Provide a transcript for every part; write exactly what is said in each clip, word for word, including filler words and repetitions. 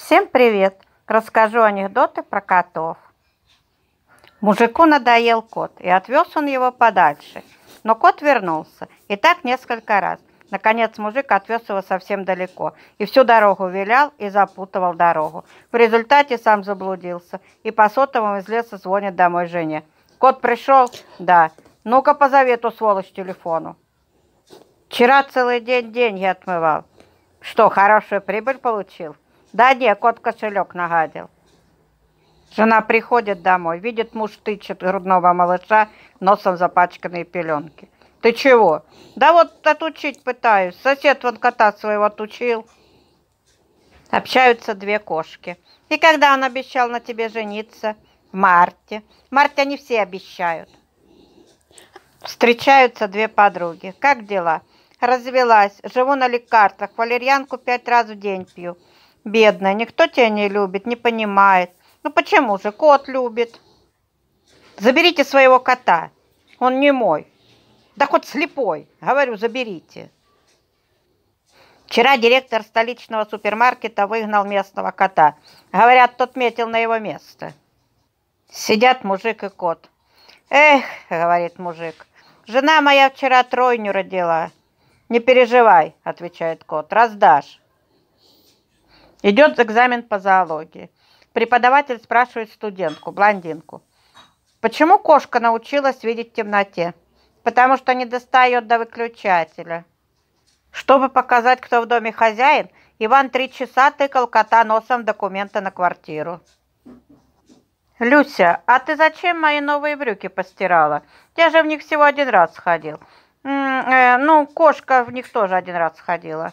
Всем привет! Расскажу анекдоты про котов. Мужику надоел кот, и отвез он его подальше. Но кот вернулся, и так несколько раз. Наконец мужик отвез его совсем далеко, и всю дорогу вилял и запутывал дорогу. В результате сам заблудился, и по сотовому из леса звонит домой жене. Кот пришел? Да. Ну-ка позови эту сволочь телефону. Вчера целый день деньги отмывал. Что, хорошую прибыль получил? Да не, кот кошелек нагадил. Жена приходит домой, видит, муж тычет грудного малыша носом в запачканные пеленки. Ты чего? Да вот отучить пытаюсь. Сосед вон кота своего отучил. Общаются две кошки. И когда он обещал на тебе жениться? В марте. В марте они все обещают. Встречаются две подруги. Как дела? Развелась. Живу на лекарствах. Валерьянку пять раз в день пью. Бедная, никто тебя не любит, не понимает. Ну почему же? Кот любит. Заберите своего кота. Он не мой. Да хоть слепой. Говорю, заберите. Вчера директор столичного супермаркета выгнал местного кота. Говорят, тот метил на его место. Сидят мужик и кот. Эх, говорит мужик, жена моя вчера тройню родила. Не переживай, отвечает кот, раздашь. Идет экзамен по зоологии. Преподаватель спрашивает студентку, блондинку. Почему кошка научилась видеть в темноте? Потому что не достает до выключателя. Чтобы показать, кто в доме хозяин, Иван три часа тыкал кота носом в документы на квартиру. Люся, а ты зачем мои новые брюки постирала? Я же в них всего один раз сходил. М-м, э, ну, кошка в них тоже один раз сходила.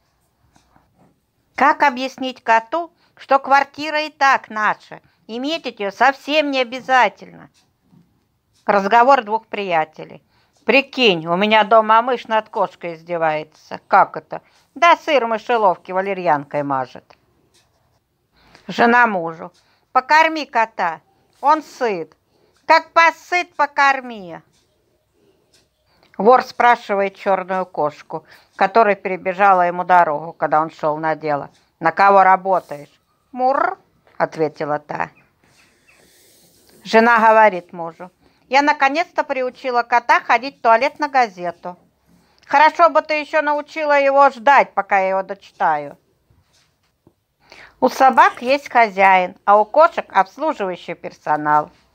Как объяснить коту, что квартира и так наша, и метить ее совсем не обязательно? Разговор двух приятелей. Прикинь, у меня дома мышь над кошкой издевается. Как это? Да сыр в мышеловке валерьянкой мажет. Жена мужу. Покорми кота, он сыт. Как посыт, покорми. Вор спрашивает черную кошку, которая перебежала ему дорогу, когда он шел на дело. На кого работаешь? Мур, ответила та. Жена говорит мужу. Я наконец-то приучила кота ходить в туалет на газету. Хорошо бы ты еще научила его ждать, пока я его дочитаю. У собак есть хозяин, а у кошек обслуживающий персонал.